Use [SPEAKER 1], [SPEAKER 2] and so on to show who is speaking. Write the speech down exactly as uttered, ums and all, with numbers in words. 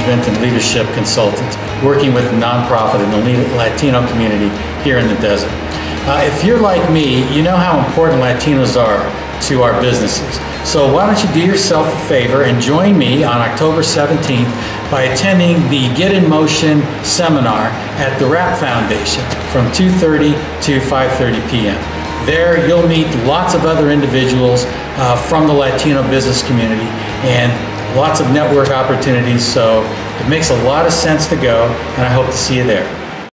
[SPEAKER 1] management and leadership consultant working with a nonprofit in the Latino community here in the desert. Uh, if you're like me, you know how important Latinos are to our businesses. So why don't you do yourself a favor and join me on October seventeenth by attending the Get in Motion seminar at the Rap Foundation from two thirty to five thirty p m There you'll meet lots of other individuals uh, from the Latino business community and lots of network opportunities, so it makes a lot of sense to go, and I hope to see you there.